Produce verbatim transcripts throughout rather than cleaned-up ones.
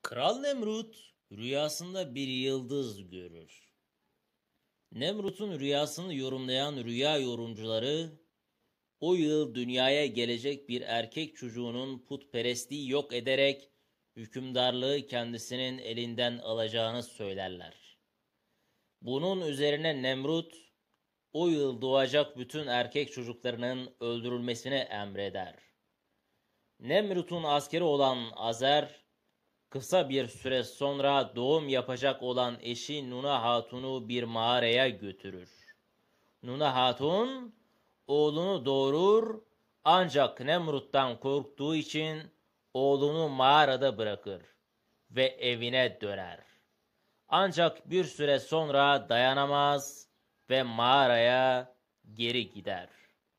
Kral Nemrut rüyasında bir yıldız görür. Nemrut'un rüyasını yorumlayan rüya yorumcuları, o yıl dünyaya gelecek bir erkek çocuğunun putperestliği yok ederek hükümdarlığı kendisinin elinden alacağını söylerler. Bunun üzerine Nemrut, o yıl doğacak bütün erkek çocuklarının öldürülmesini emreder. Nemrut'un askeri olan Azer, kısa bir süre sonra doğum yapacak olan eşi Nuna Hatun'u bir mağaraya götürür. Nuna Hatun oğlunu doğurur, ancak Nemrut'tan korktuğu için oğlunu mağarada bırakır ve evine döner. Ancak bir süre sonra dayanamaz ve mağaraya geri gider.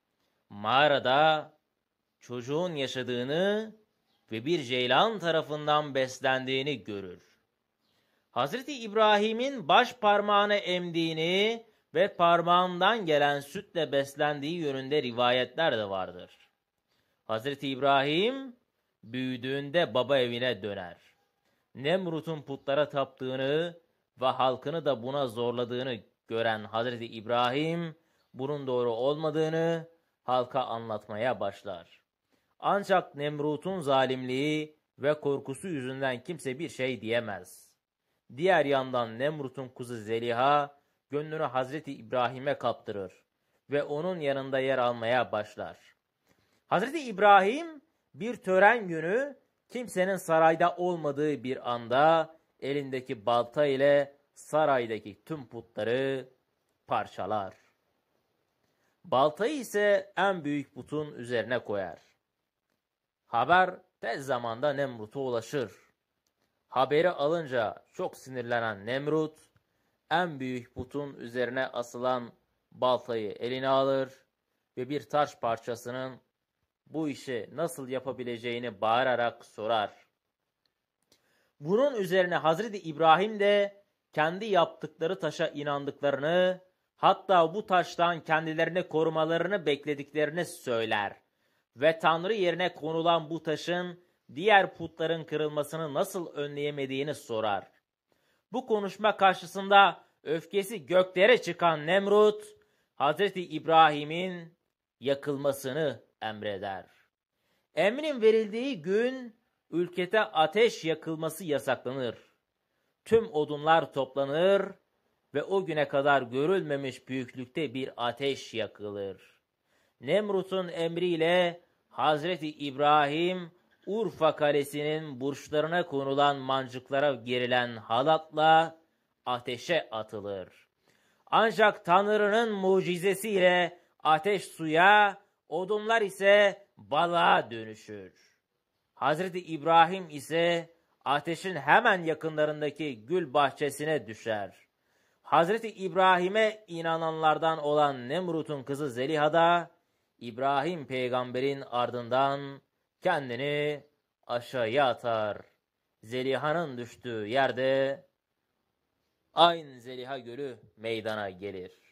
Mağarada çocuğun yaşadığını ve bir ceylan tarafından beslendiğini görür. Hazreti İbrahim'in baş parmağını emdiğini ve parmağından gelen sütle beslendiği yönünde rivayetler de vardır. Hazreti İbrahim büyüdüğünde baba evine döner. Nemrut'un putlara taptığını ve halkını da buna zorladığını gören Hazreti İbrahim, bunun doğru olmadığını halka anlatmaya başlar. Ancak Nemrut'un zalimliği ve korkusu yüzünden kimse bir şey diyemez. Diğer yandan Nemrut'un kızı Zeliha gönlünü Hazreti İbrahim'e kaptırır ve onun yanında yer almaya başlar. Hazreti İbrahim bir tören günü kimsenin sarayda olmadığı bir anda elindeki balta ile saraydaki tüm putları parçalar. Baltayı ise en büyük putun üzerine koyar. Haber tez zamanda Nemrut'a ulaşır. Haberi alınca çok sinirlenen Nemrut, en büyük putun üzerine asılan baltayı eline alır ve bir taş parçasının bu işi nasıl yapabileceğini bağırarak sorar. Bunun üzerine Hazreti İbrahim de kendi yaptıkları taşa inandıklarını, hatta bu taştan kendilerini korumalarını beklediklerini söyler. Ve Tanrı yerine konulan bu taşın diğer putların kırılmasını nasıl önleyemediğini sorar. Bu konuşma karşısında öfkesi göklere çıkan Nemrut, Hazreti İbrahim'in yakılmasını emreder. Emrin verildiği gün ülkede ateş yakılması yasaklanır. Tüm odunlar toplanır ve o güne kadar görülmemiş büyüklükte bir ateş yakılır. Nemrut'un emriyle Hazreti İbrahim, Urfa kalesinin burçlarına konulan mancıklara gerilen halatla ateşe atılır. Ancak Tanrı'nın mucizesiyle ateş suya, odunlar ise balığa dönüşür. Hazreti İbrahim ise ateşin hemen yakınlarındaki gül bahçesine düşer. Hazreti İbrahim'e inananlardan olan Nemrut'un kızı Zeliha da İbrahim peygamberin ardından kendini aşağıya atar. Zeliha'nın düştüğü yerde Ayn Zeliha Gölü meydana gelir.